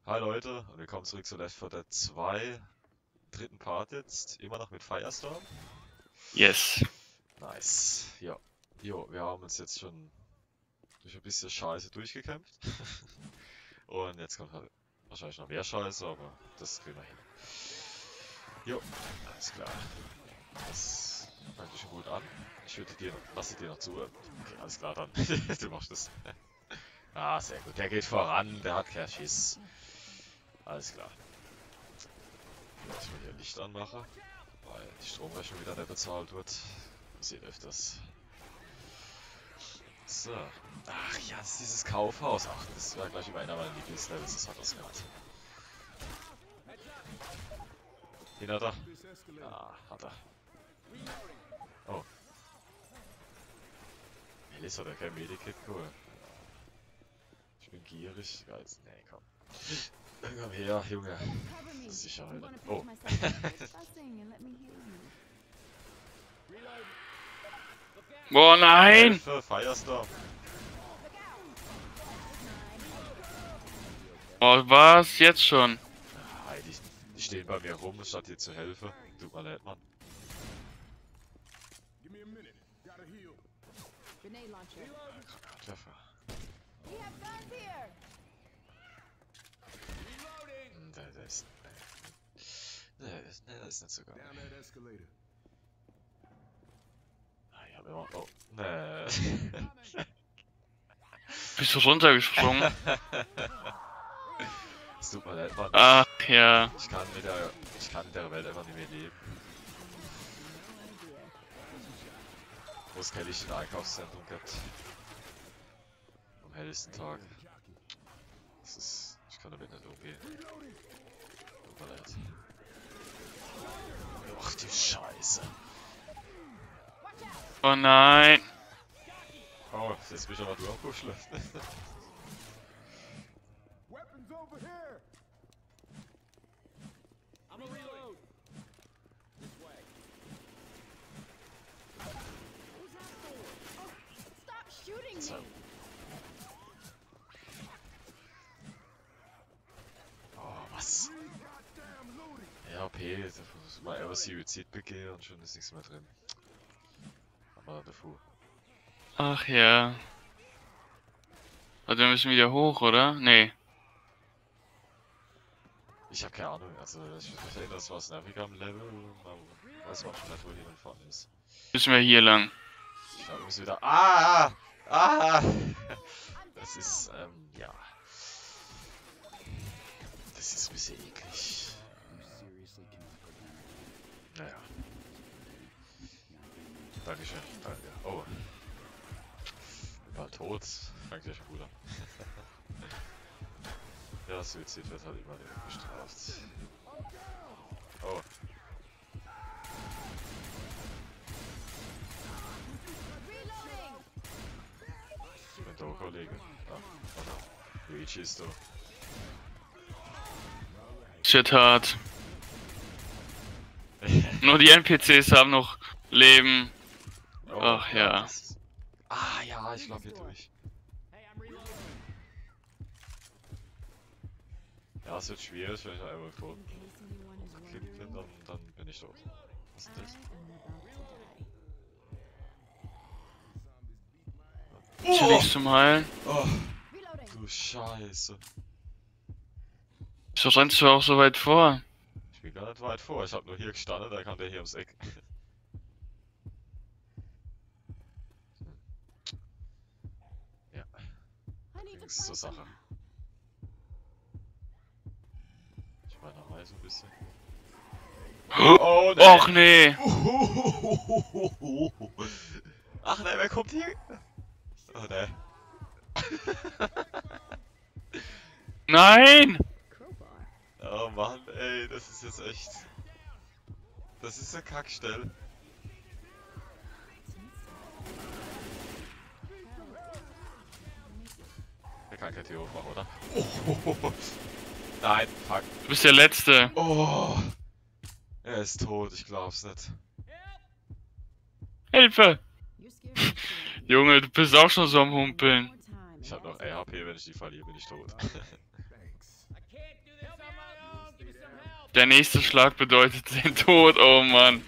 Hi Leute und willkommen zurück zu Left 4 Dead 2, dritten Part jetzt, immer noch mit Firestorm. Yes. Nice, ja. Jo, wir haben uns jetzt schon durch ein bisschen Scheiße durchgekämpft. Und jetzt kommt halt wahrscheinlich noch mehr Scheiße, aber das kriegen wir hin. Jo, alles klar. Das fängt sich schon gut an. Ich würde dir, lasse dir noch zu. Okay, alles klar dann. Du machst das. Ah, sehr gut. Der geht voran, der hat keinen Schiss. Alles klar. Ich will hier Licht anmachen, weil die Stromrechnung wieder nicht bezahlt wird. Passiert öfters. So. Ach ja, das ist dieses Kaufhaus. Ach, das war gleich über einer meiner Lieblingslevels. Das hat das gerade. Den hat er. Ah, hat er. Oh. Melis hat er kein Medikit geholt. Ich bin gierig. Geist. Nee, komm. Komm her, Junge. Sicherheit. Oh. Boah, nein! Hilfe, Firestorm. Oh, was? Jetzt schon? Ah, die stehen bei mir rum, statt dir zu helfen. Tut mir leid, Mann. Treffer. Der ist. Nee, das ist nicht so geil. Ah, ich hab immer. Oh, nee. Bist du runtergesprungen? Es tut mir leid, Mann. Ach ja. Ich kann in der Welt einfach nicht mehr leben. Wo es kein Licht in Einkaufszentrum gibt. Am hellsten Tag. Das ist. Ich kann damit nicht umgehen. Tut mir leid. Ach die Scheiße. Oh nein. Oh, jetzt bin ich aber durchkuscheln. So. Oh, was? RP, das muss mal einfach Suizid begehen und schon ist nichts mehr drin. Aber davor. Ach ja. Also wir müssen wieder hoch, oder? Nee. Ich hab keine Ahnung, also ich erinnere, das war das Navigam-Level, man weiß auch schon nicht, wo jemand vorne ist. Müssen wir hier lang. Ich glaube, wir müssen wieder. Ah! Ah! Das ist, ja. Das ist ein bisschen eklig. Naja. Dankeschön, danke. Oh. Ich war tot. Fängt ja schon gut an. Ja, Suizid wird halt immer bestraft. Oh. Ich bin da, Kollege. Ah, warte. Luigi ist da. Shit hart. Nur die NPCs haben noch Leben. Oh, Ach ja. das... Ah ja, ich glaube hier durch. Ja, es wird schwierig, wenn ich einmal tot geklickt bin, dann bin ich tot. Was ist das? Hier liegst zum Heilen. Oh, du Scheiße. Wieso rennst du auch so weit vor? Ich bin gar nicht weit vor, ich habe nur hier gestanden, da kam der hier ums Eck. Ja, nichts zur Sache. Ich meine nochmal so ein bisschen. Oh, nee. Och nee. Ach nein, wer kommt hier? Oh ne. Nein! Oh Mann, ey, das ist jetzt echt. Das ist eine Kackstelle. Der kann kein Tür aufmachen, oder? Oh, nein, fuck. Du bist der Letzte. Oh, er ist tot, ich glaub's nicht. Hilfe! Junge, du bist auch schon so am Humpeln. Ich hab noch RHP, wenn ich die verliere, bin ich tot. Der nächste Schlag bedeutet den Tod, oh Mann.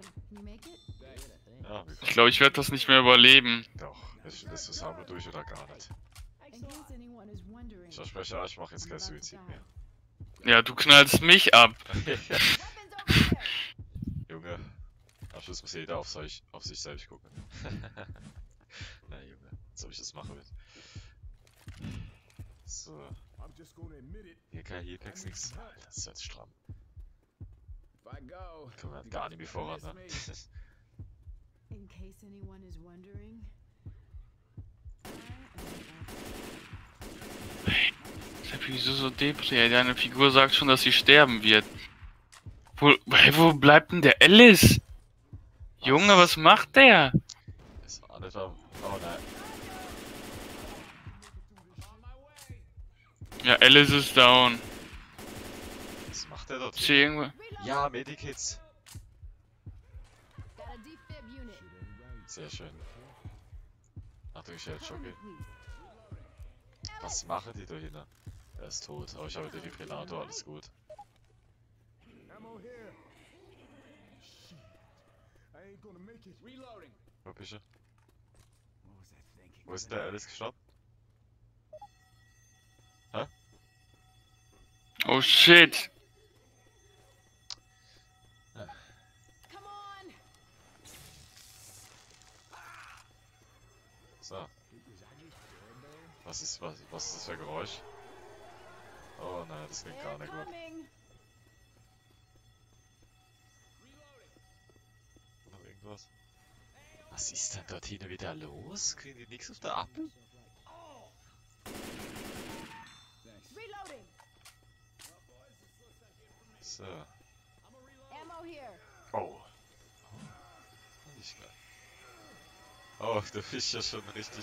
Ja, Ich glaube, ich werde das nicht mehr überleben. doch. Das zusammen durch oder gar nicht. Ich verspreche, ich mache jetzt kein Suizid mehr. Ja, du knallst mich ab. Junge, am Schluss muss jeder auf sich selbst gucken. Na Junge, als ob ich das machen will. So. Hier kein Healpacks, nix. Alter, das ist jetzt stramm. Kommen wir gar nicht mehr voran, ne? In case anyone is wondering, Wieso so depri? Ey? Deine Figur sagt schon, dass sie sterben wird. Wo bleibt denn der Alice? Junge, was macht der? Ist auch nicht wahr. Oh nein. Ja, Alice ist down. Was macht der dort? Ist hier irgendwo... Ja, Medikits. got a defib unit. Sehr schön. Achtung, ich hätte schon gehen. Was machen die da hinten? Er ist tot, aber ich habe den Defibrillator, alles gut. Wo bist du? Wo ist denn der Alice gestorben? Oh shit. Come on! So. Was ist das für ein Geräusch? Oh nein, das klingt gar nicht gut. Incoming! Noch irgendwas? Was ist denn dort hinten wieder los? Kriegen die nichts auf der Ampel? Reloading! So. Ammo here! Oh. Nicht geil. Oh, du bist ja schon richtig.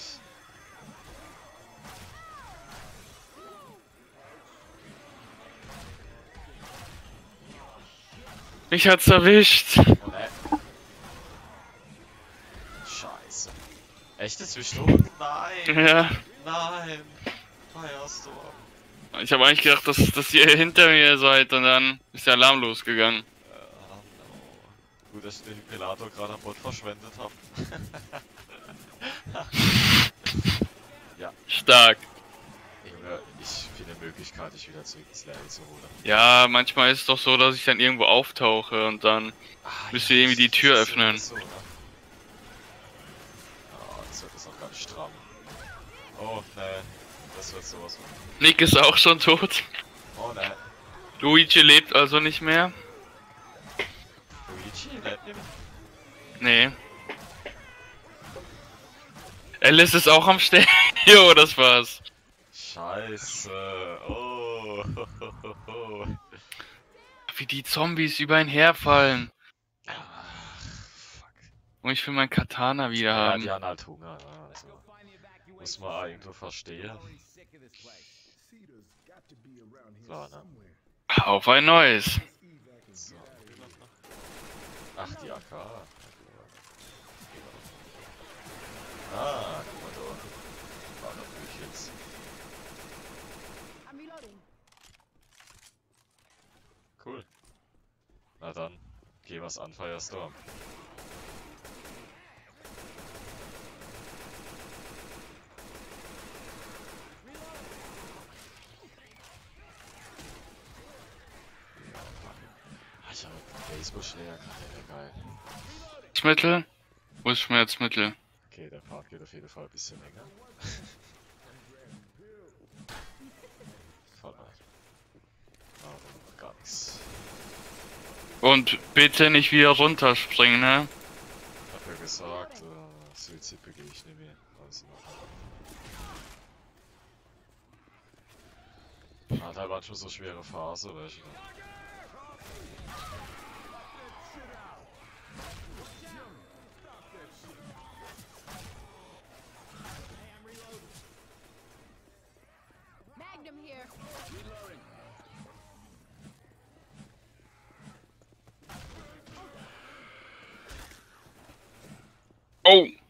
Mich hat's erwischt. Oh nein. Scheiße. Echt, jetzt bist du? Nein! Ja. Nein! Firestorm. Ich habe eigentlich gedacht, dass ihr hinter mir seid und dann ist der Alarm losgegangen. Oh no. Gut, dass ich den Defibrillator gerade am Bot verschwendet habe. Stark. Junge, ich finde eine Möglichkeit, dich wieder zurück ins Level zu holen. Ja, manchmal ist es doch so, dass ich dann irgendwo auftauche und dann müsst ihr irgendwie die Tür öffnen. So, ne? Oh, das wird jetzt noch ganz stramm. Oh, ne. Das wird sowas von. Nick ist auch schon tot. Oh, ne. Luigi lebt also nicht mehr. Luigi, lebt nicht mehr. Nee. Alice ist auch am Sterben. Jo, das war's. Scheiße. Oh. Wie die Zombies über ihn herfallen. Ach, fuck. Und ich will mein Katana wieder Ja, haben. die haben halt Hunger. Also, muss man irgendwo verstehen. So, ne? Auf ein neues. So. Ach, die AK. Ah, guck mal da. War doch nicht jetzt. I'm reloading. Cool. Na dann, geh was an, Firestorm. Ich habe einen Baseballschläger gerade, geil. Schmerzmittel? Wo ist Schmerzmittel? Okay, der Part geht auf jeden Fall ein bisschen länger. Voll rein. Aber gar nichts. Und bitte nicht wieder runterspringen, ne? Ich hab ja gesagt, Suizid begehe ich nicht mehr. Alles in Ordnung. Hat halt manchmal so schwere Phase, weißt du. Magnum here. Oh! Down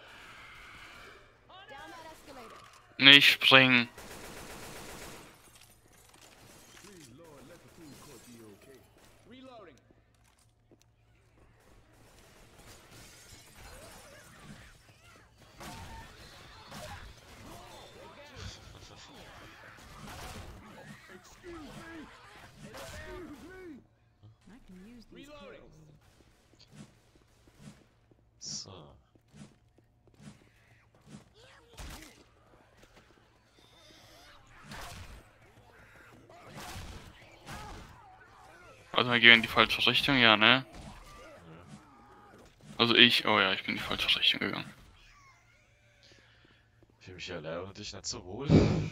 that escalator. Nicht springen. Warte mal, gehen wir in die falsche Richtung, ja, ne? Also ich, oh ja, ich bin in die falsche Richtung gegangen. Ich fühle mich ja leer und dich nicht so wohl.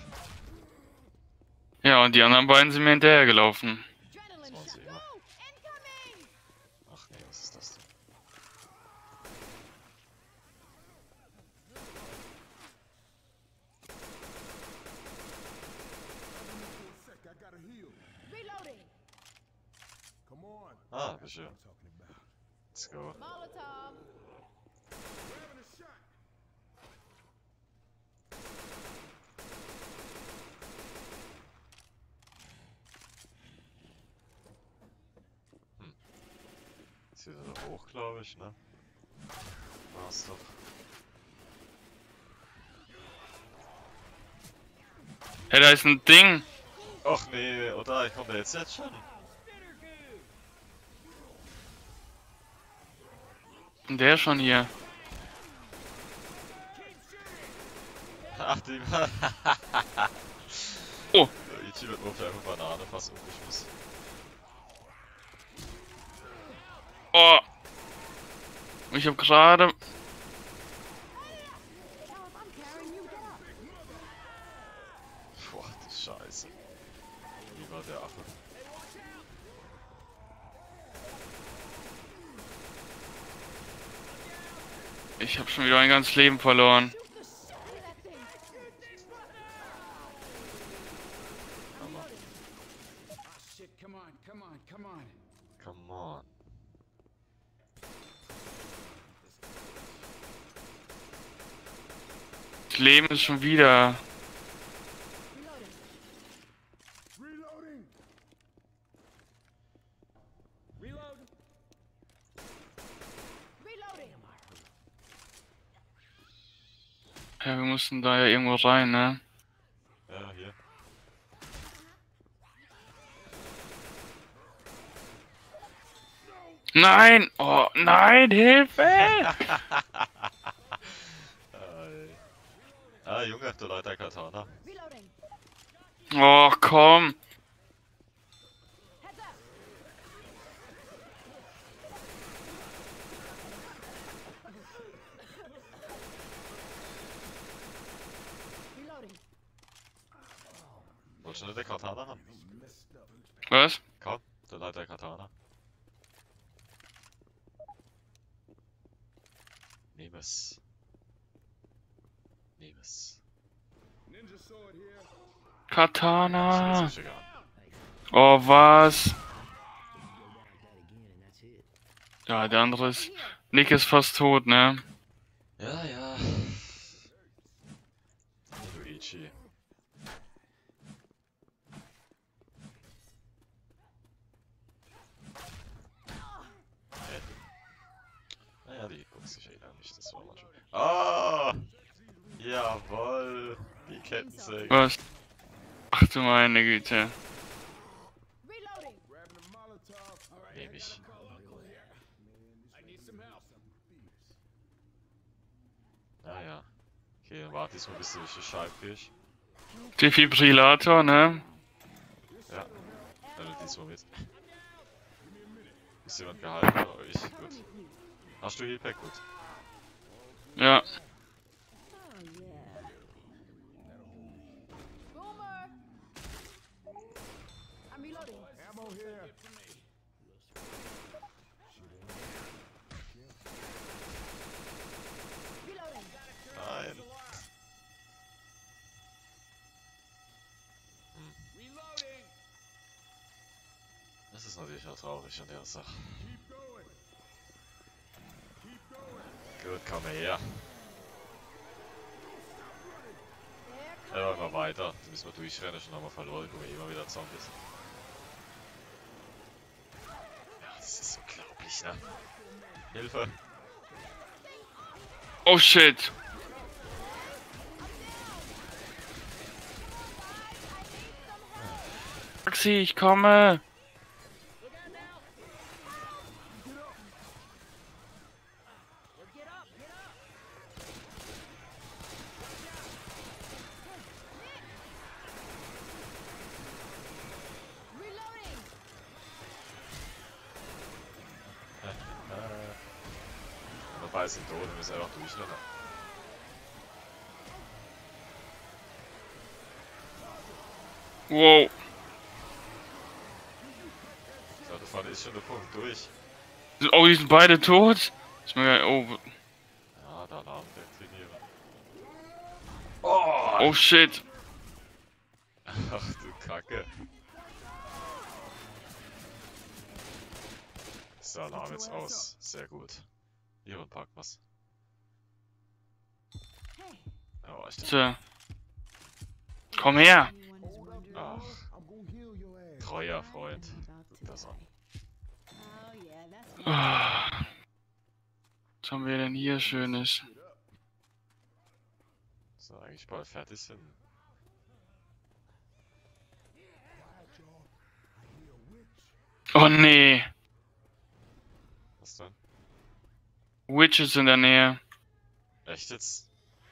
Ja, und die anderen beiden sind mir hinterhergelaufen. Adrenaline Das waren shot. sie immer. Go! Incoming! Ach nee, was ist das denn? Reloading! Ah, bitte. Let's go. Molotov! Ist wieder da hoch, glaube ich, ne? War's doch. Hey, da ist ein Ding. Ach nee, oder? Ich komme jetzt schon. Und der ist schon hier. Ach, die. Oh. Der Ichi wird nur auf der Banane fast umgeschmissen. Oh. Ich hab gerade. Now if I'm carrying you, get up! Boah, die Scheiße. Wie war der Affe? Ich hab schon wieder mein ganzes Leben verloren. Shoot the shit out of that thing! Hammer. Shit, come on, come on, come on. Come on. Das Leben ist schon wieder. Reloading! Reloading. Reload. Reloading! Ja, wir mussten da ja irgendwo rein, ne? Ja, hier. Nein! Oh, nein, Hilfe! Ah, Junge, du Leute, Katana. Reloading! Oh, komm! Heads up! Reloading! Wolltest du nicht der Katana haben? Was? Komm, der Leiter Katana. Nimm es. Nimm es. Ninja sword here. Katana! Das ist egal. Oh, was? Ja, der andere ist. Nick ist fast tot, ne? Ja, ja. Luigi. Naja, die guckt sich ja eh nicht, das war mal schon. Ah! Jawoll! Die Kettensäge. Was? Ach du meine Güte. Reloading! Grabbing a Molotov. All right, Nehm ich. I need some help. Naja. Okay, dann warte ich mal, bis du durch die Scheibe gehst. Defibrillator, ne? Ja. Dann diesmal mit. Ist jemand gehalten oder ich? Gut. Hast du Healpack? Gut. Ja. Oh yeah. Boomer! I'm reloading. Ammo here. Reloading! Nein. Reloading. Das ist natürlich auch traurig an der Sache. Keep going. Keep going. Gut, komm mal her. There Ja, mal weiter. Jetzt müssen wir durchrennen, schon haben wir verloren. Guck mal, immer wieder Zombies. Ja, das ist unglaublich, ne? Hilfe! Oh shit. Taxi, ich komme. Reloading! drei sind tot, wir müssen einfach durchrennen. Wow. So, da vorne ist schon der Punkt durch. Oh, die sind beide tot. Ist mir geil. Oh, Ja, der Alarm deaktivieren. Oh! oh shit. Ach du Kacke. Ist der Alarm jetzt aus? Sehr gut. Hier und packen wir's. Hey, Oh, ich So. Komm her. anyone is wondering Ach, I'm gonna heal your ass. treuer Freund. about Guck das an. today. Oh yeah, that's Ah. Was haben wir denn hier Schönes? So, eigentlich bald fertig sind. Oh nee. Was denn? Witches in der Nähe. Echt jetzt?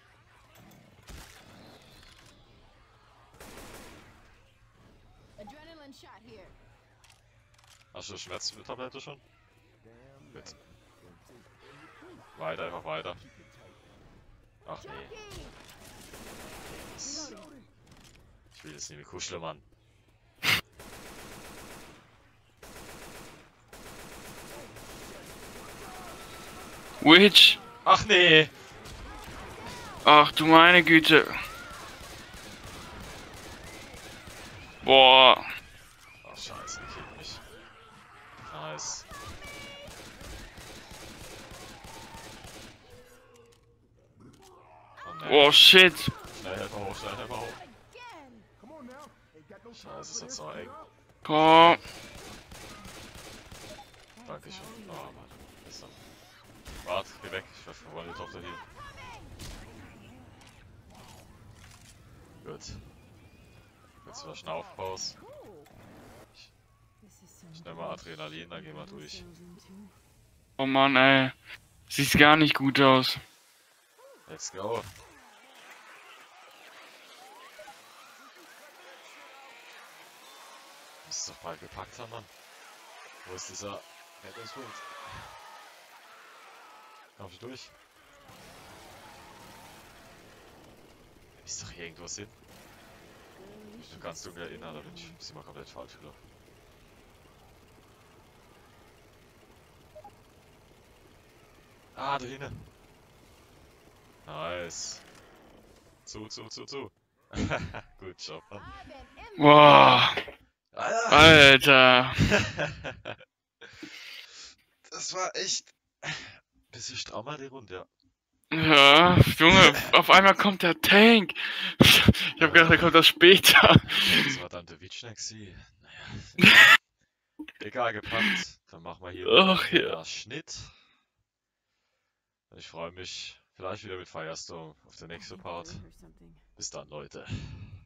adrenaline shot here. Hast du Schmerztablette schon? Gut. Weiter, einfach weiter. Ach nee, Jockey! das, ich will jetzt nicht mit kuscheln, Mann. Witch. Ach nee! Ach du meine Güte. Boah. Ach scheiße, die killt mich. Nice. Oh nee. Oh shit. Schnell, helf mal hoch, schnell, helf mal hoch. Again! Come on now. Ain't got no time Scheiße, ist for jetzt this. so eng. Komm. Dankeschön. Oh Mann, besser. Warte, geh weg, ich wollte die Tochter hier. Gut. Jetzt wieder Schnaufpause. Cool. This is some Ich nehme mal Adrenalin, dann gehen wir durch. Oh Mann, ey. Sieht gar nicht gut aus. Let's go. Muss es doch bald gepackt haben, Mann. Wo ist dieser Rettungspunkt? Komm schon durch. Ist doch hier irgendwo hin. Ich bin ganz dunkel erinnert, da bin ich immer komplett falsch wieder. Ah, da hinten. Nice. Zu. Gut Job, Mann. I've been in Boah. Alter. Alter. Das war echt bisschen strammer die Runde, ja. Ja, Junge, auf einmal kommt der Tank. Ich hab gedacht, er kommt das später. Das war dann der Witschneck-Sie. Naja. Egal, gepackt. Dann machen wir hier Ach, wieder ja. Schnitt. Ich freue mich vielleicht wieder mit Firestorm auf der nächsten Part. or something. Bis dann, Leute.